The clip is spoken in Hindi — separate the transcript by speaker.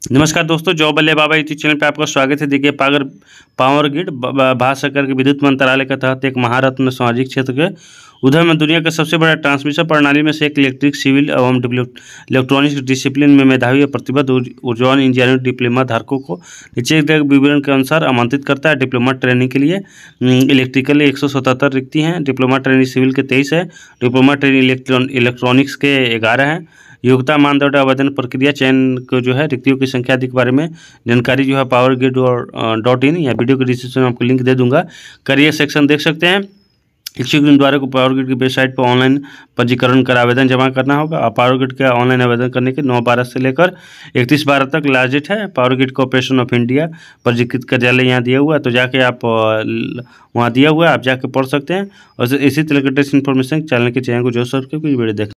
Speaker 1: नमस्कार दोस्तों, जॉब बल्ले बाबा यूट्यूब चैनल पे आपका स्वागत है। देखिए, पावर ग्रिड भारत सरकार के विद्युत मंत्रालय के तहत एक महारत्न सामाजिक क्षेत्र के उधर में दुनिया के सबसे बड़ा ट्रांसमिशन प्रणाली में से एक इलेक्ट्रिक सिविल एवं इलेक्ट्रॉनिक्स डिसिप्लिन में मेधावी और प्रतिबद्ध ऊर्जावान इंजीनियरिंग डिप्लोमा धारकों को नीचे दिए गए विवरण के अनुसार आमंत्रित करता है। डिप्लोमा ट्रेनिंग के लिए इलेक्ट्रिकल 177 रिक्ति हैं, डिप्लोमा ट्रेनिंग सिविल के 23 है, डिप्लोमा ट्रेनिंग इलेक्ट्रॉनिक्स के 11 हैं। योग्यता मानदंड आवेदन प्रक्रिया चयन को जो है रिक्तियों की संख्या आदि के बारे में जानकारी जो है पावर ग्रिड और .in या वीडियो के डिस्क्रिप्शन में आपको लिंक दे दूंगा। करियर सेक्शन देख सकते हैं। इच्छुक उम्मीदवारों को पावर ग्रिड की वेबसाइट पर ऑनलाइन पंजीकरण कर आवेदन जमा करना होगा। और पावर ग्रिड का ऑनलाइन आवेदन करने के 9/12 से लेकर 31/12 तक लास्ट डेट है। Power grid corporation of India पंजीकृत कार्यालय यहाँ दिया हुआ है, तो जाके आप वहाँ दिया हुआ है, आप जाके पढ़ सकते हैं। और इसी तरह के टेस्ट इन्फॉर्मेशन चैनल के चैनल को जो सर के वीडियो देख